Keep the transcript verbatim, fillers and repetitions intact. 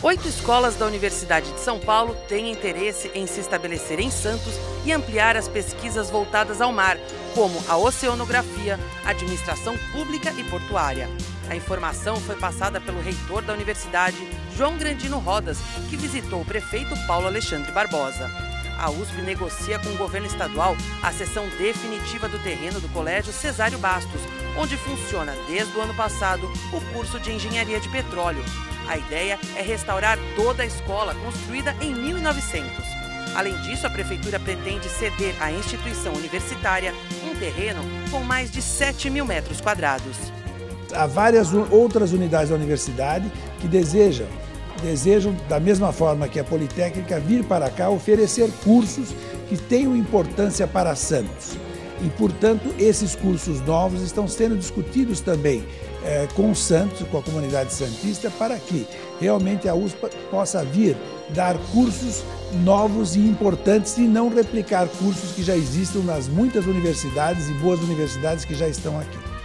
Oito escolas da Universidade de São Paulo têm interesse em se estabelecer em Santos e ampliar as pesquisas voltadas ao mar, como a oceanografia, administração pública e portuária. A informação foi passada pelo reitor da universidade, João Grandino Rodas, que visitou o prefeito Paulo Alexandre Barbosa. A U S P negocia com o governo estadual a cessão definitiva do terreno do Colégio Cesário Bastos, onde funciona desde o ano passado o curso de Engenharia de Petróleo. A ideia é restaurar toda a escola, construída em mil e novecentos. Além disso, a prefeitura pretende ceder à instituição universitária um terreno com mais de sete mil metros quadrados. Há várias outras unidades da universidade que desejam, desejam, da mesma forma que a Politécnica, vir para cá oferecer cursos que tenham importância para Santos. E, portanto, esses cursos novos estão sendo discutidos também é, com Santos, com a comunidade santista, para que realmente a U S P possa vir dar cursos novos e importantes e não replicar cursos que já existem nas muitas universidades e boas universidades que já estão aqui.